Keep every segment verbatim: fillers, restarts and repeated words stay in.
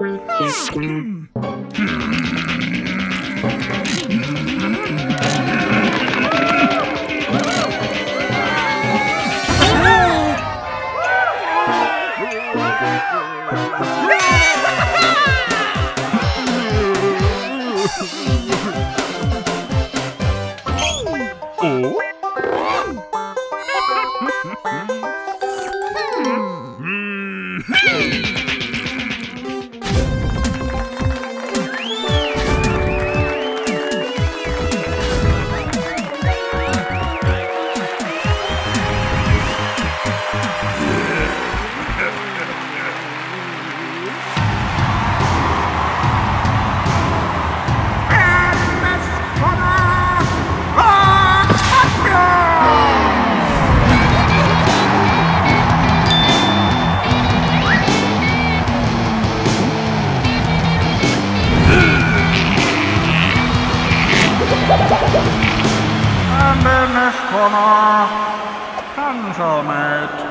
And in this corner, Pencilmate.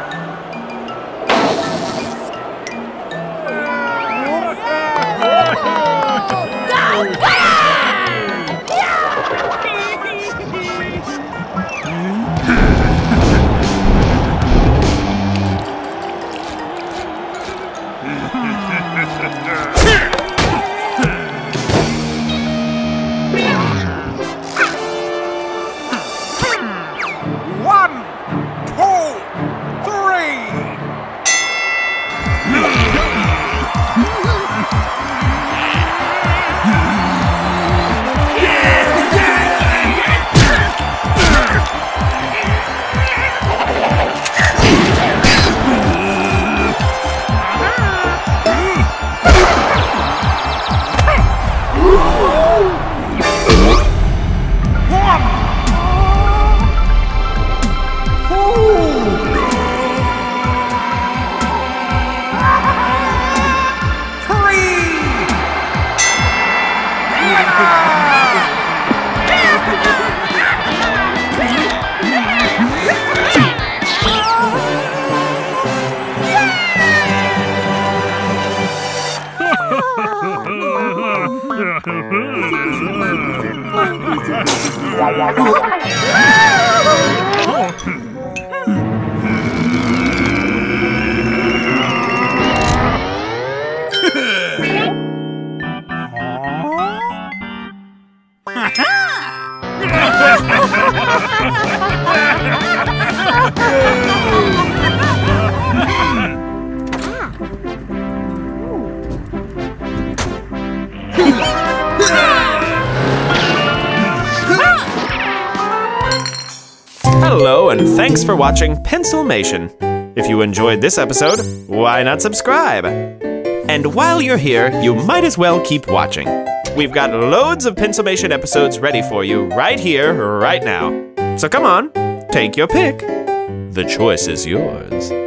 One, two, three. Hello, and thanks for watching Pencilmation. If you enjoyed this episode, why not subscribe? And while you're here, you might as well keep watching. We've got loads of Pencilmation episodes ready for you right here, right now. So come on, take your pick. The choice is yours.